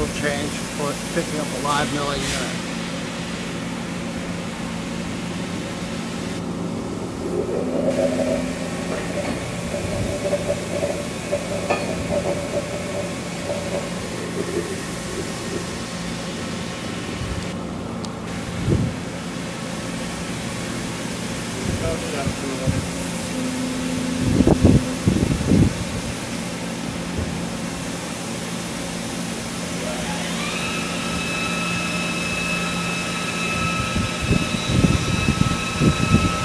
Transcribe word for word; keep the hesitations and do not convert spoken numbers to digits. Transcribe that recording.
oil change for picking up a live milling unit. Thank you.